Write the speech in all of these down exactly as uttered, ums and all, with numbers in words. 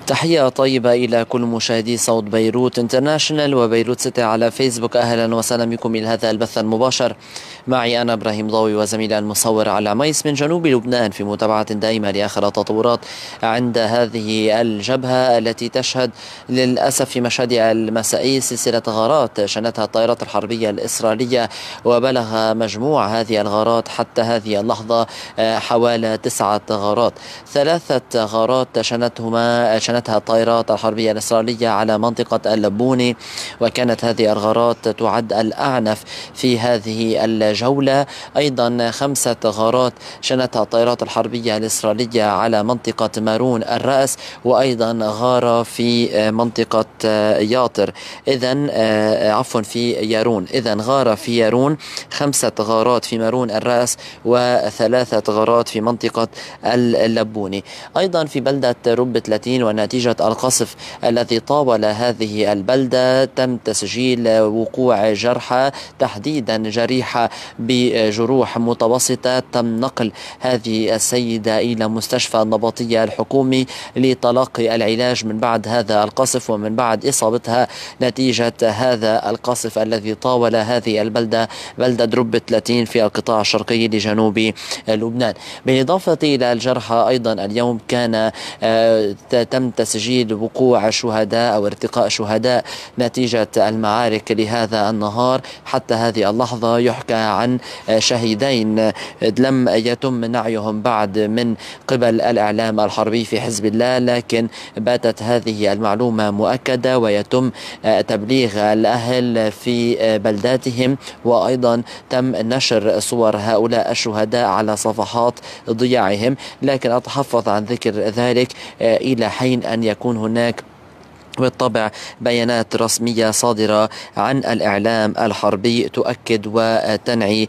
تحية طيبة إلى كل مشاهدي صوت بيروت انترناشنال وبيروت سيتي على فيسبوك. أهلا وسهلا بكم إلى هذا البث المباشر. معي أنا إبراهيم ضوي وزميلي المصور على عميس من جنوب لبنان في متابعة دائمة لآخر التطورات عند هذه الجبهة التي تشهد للأسف في مشهد المسائي سلسلة غارات شنتها الطائرات الحربية الإسرائيلية، وبلغ مجموع هذه الغارات حتى هذه اللحظة حوالي تسعة غارات. ثلاثة غارات شنتهما شنتها الطائرات الحربية الإسرائيلية على منطقة اللبوني، وكانت هذه الغارات تعد الأعنف في هذه الجولة. أيضا خمسة غارات شنتها الطائرات الحربية الإسرائيلية على منطقة مارون الرأس، وأيضا غارة في منطقة ياطر إذن عفوا في يارون. إذن غارة في يارون، خمسة غارات في مارون الرأس، وثلاثة غارات في منطقة اللبوني. أيضا في بلدة رب ثلاثين ونتيجة القصف الذي طاول هذه البلدة تم تسجيل وقوع جرحى، تحديدا جريحة بجروح متوسطة. تم نقل هذه السيدة إلى مستشفى النبطية الحكومي لتلقي العلاج من بعد هذا القصف ومن بعد إصابتها نتيجة هذا القصف الذي طاول هذه البلدة، بلدة رب ثلاثين في القطاع الشرقي لجنوب لبنان. بالإضافة إلى الجرحى أيضا اليوم كان تم تسجيل وقوع شهداء أو ارتقاء شهداء نتيجة المعارك لهذا النهار. حتى هذه اللحظة يحكى عن شهيدين لم يتم نعيهم بعد من قبل الإعلام الحربي في حزب الله، لكن باتت هذه المعلومة مؤكدة ويتم تبليغ الأهل في بلداتهم، وأيضا تم نشر صور هؤلاء الشهداء على صفحات ضياعهم، لكن أتحفظ عن ذكر ذلك إلى حين أن يكون هناك بالطبع بيانات رسمية صادرة عن الإعلام الحربي تؤكد وتنعي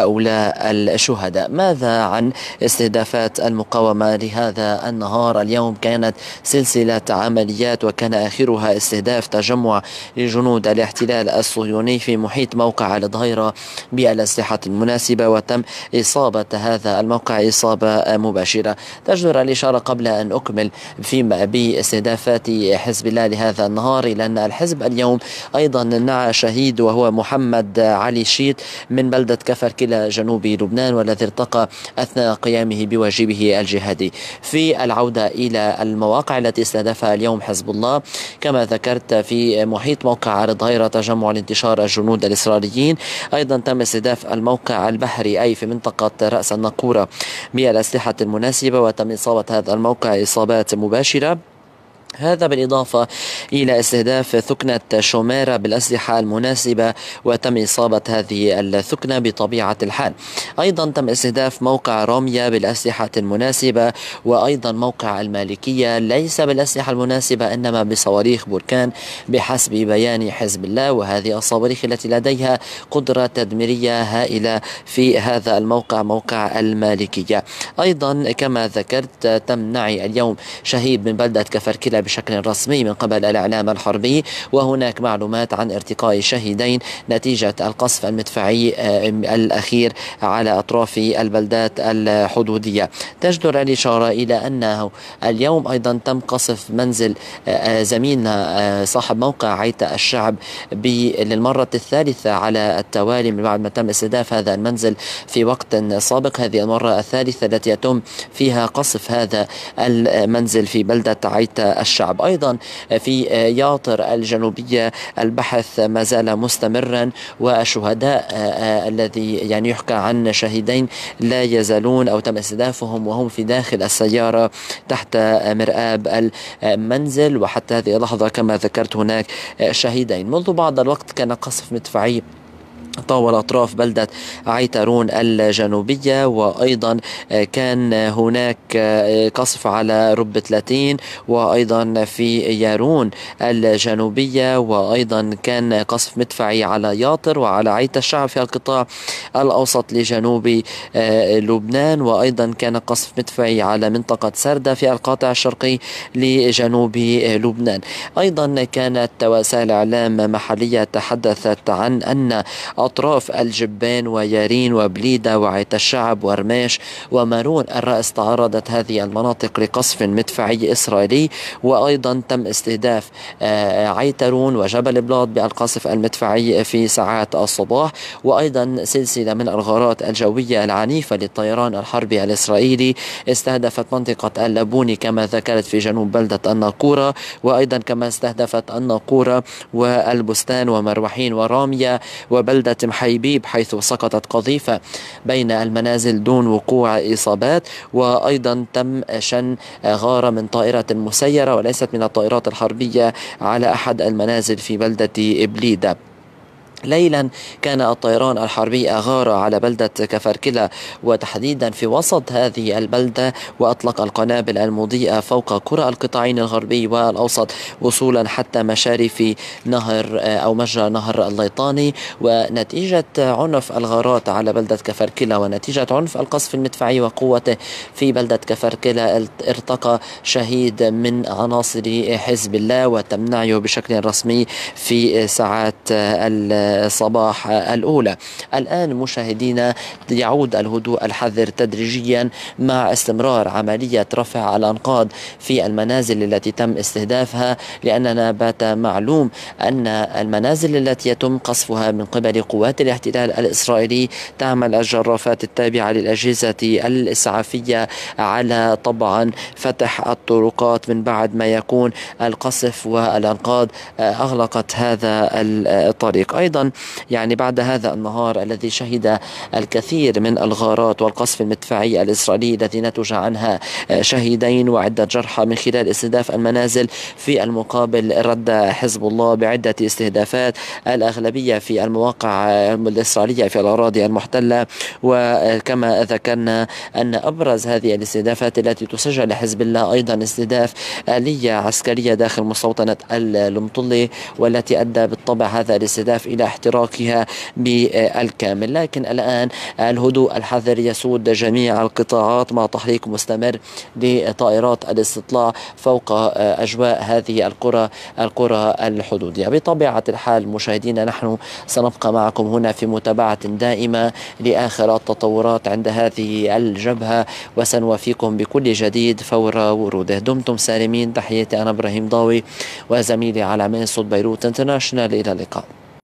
هؤلاء الشهداء. ماذا عن استهدافات المقاومة لهذا النهار؟ اليوم كانت سلسلة عمليات، وكان آخرها استهداف تجمع لجنود الاحتلال الصهيوني في محيط موقع الظهيرة بالأسلحة المناسبة، وتم إصابة هذا الموقع إصابة مباشرة. تجدر الإشارة قبل أن أكمل فيما باستهدافات حزب الله هذا النهار إلى أن الحزب اليوم أيضا نعى شهيد، وهو محمد علي شيت من بلدة كفر كلا جنوب لبنان، والذي ارتقى أثناء قيامه بواجبه الجهادي. في العودة إلى المواقع التي استهدفها اليوم حزب الله، كما ذكرت في محيط موقع الظهيرة تجمع لانتشار الجنود الإسرائيليين، أيضا تم استهداف الموقع البحري أي في منطقة رأس النقورة بالأسلحة المناسبة، وتم إصابة هذا الموقع إصابات مباشرة. هذا بالإضافة إلى استهداف ثكنة شوميرة بالأسلحة المناسبة، وتم إصابة هذه الثكنة بطبيعة الحال. أيضا تم استهداف موقع روميا بالأسلحة المناسبة، وأيضا موقع المالكية ليس بالأسلحة المناسبة إنما بصواريخ بركان بحسب بيان حزب الله، وهذه الصواريخ التي لديها قدرة تدميرية هائلة في هذا الموقع موقع المالكية. أيضا كما ذكرت تم نعي اليوم شهيد من بلدة كفر كلا بشكل رسمي من قبل الإعلام الحربي، وهناك معلومات عن ارتقاء شهيدين نتيجة القصف المدفعي الأخير على أطراف البلدات الحدودية. تجدر الإشارة إلى أنه اليوم أيضا تم قصف منزل زميلنا صاحب موقع عيتا الشعب للمرة الثالثة على التوالي من بعد ما تم استهداف هذا المنزل في وقت سابق. هذه المرة الثالثة التي يتم فيها قصف هذا المنزل في بلدة عيتا الشعب. أيضا في ياطر الجنوبية البحث ما زال مستمرا، والشهداء الذي يعني يحكى عن شهيدين لا يزالون أو تم استهدافهم وهم في داخل السيارة تحت مرآب المنزل، وحتى هذه اللحظة كما ذكرت هناك شهيدين. منذ بعض الوقت كان قصف مدفعي طاول أطراف بلدة عيتارون الجنوبية، وأيضا كان هناك قصف على رب ثلاثين، وأيضا في يارون الجنوبية، وأيضا كان قصف مدفعي على ياطر وعلى عيت الشعب في القطاع الأوسط لجنوب لبنان، وأيضا كان قصف مدفعي على منطقة سردة في القاطع الشرقي لجنوب لبنان. أيضا كانت وسائل إعلام محلية تحدثت عن أن أطراف الجبان ويارين وبليدة وعيت الشعب ورماش ومارون الرأس تعرضت هذه المناطق لقصف مدفعي إسرائيلي، وأيضا تم استهداف عيترون وجبل بلاط بالقصف المدفعي في ساعات الصباح، وأيضا سلسلة من الغارات الجوية العنيفة للطيران الحربي الإسرائيلي استهدفت منطقة اللبوني كما ذكرت في جنوب بلدة الناقورة، وأيضا كما استهدفت الناقورة والبستان ومروحين ورامية وبلدة محيبيب حيث سقطت قذيفة بين المنازل دون وقوع إصابات، وأيضا تم شن غارة من طائرة مسيرة وليست من الطائرات الحربية على أحد المنازل في بلدة إبليدة. ليلا كان الطيران الحربي أغار على بلدة كفركلة وتحديدا في وسط هذه البلدة، وأطلق القنابل المضيئة فوق قرى القطاعين الغربي والأوسط وصولا حتى مشارف نهر أو مجرى نهر الليطاني. ونتيجة عنف الغارات على بلدة كفركلة ونتيجة عنف القصف المدفعي وقوته في بلدة كفركلة ارتقى شهيد من عناصر حزب الله وتم نعيه بشكل رسمي في ساعات الصباح الأولى. الآن مشاهدينا يعود الهدوء الحذر تدريجيا مع استمرار عملية رفع الأنقاض في المنازل التي تم استهدافها، لأننا بات معلوم أن المنازل التي يتم قصفها من قبل قوات الاحتلال الإسرائيلي تعمل الجرافات التابعة للأجهزة الإسعافية على طبعا فتح الطرقات من بعد ما يكون القصف والأنقاض أغلقت هذا الطريق. أيضا يعني بعد هذا النهار الذي شهد الكثير من الغارات والقصف المدفعي الإسرائيلي الذي نتج عنها شهيدين وعدة جرحى من خلال استهداف المنازل، في المقابل رد حزب الله بعدة استهدافات الأغلبية في المواقع الإسرائيلية في الأراضي المحتلة. وكما ذكرنا أن أبرز هذه الاستهدافات التي تسجل لحزب الله أيضا استهداف آلية عسكرية داخل مستوطنة المطلي، والتي أدى بالطبع هذا الاستهداف إلى احتراقها بالكامل. لكن الآن الهدوء الحذر يسود جميع القطاعات مع تحريك مستمر لطائرات الاستطلاع فوق أجواء هذه القرى القرى الحدودية. بطبيعة الحال مشاهدينا نحن سنبقى معكم هنا في متابعة دائمة لآخر التطورات عند هذه الجبهة، وسنوافيكم بكل جديد فور وروده. دمتم سالمين. تحياتي أنا إبراهيم ضاوي وزميلي على من صوت بيروت انترناشنال، إلى اللقاء.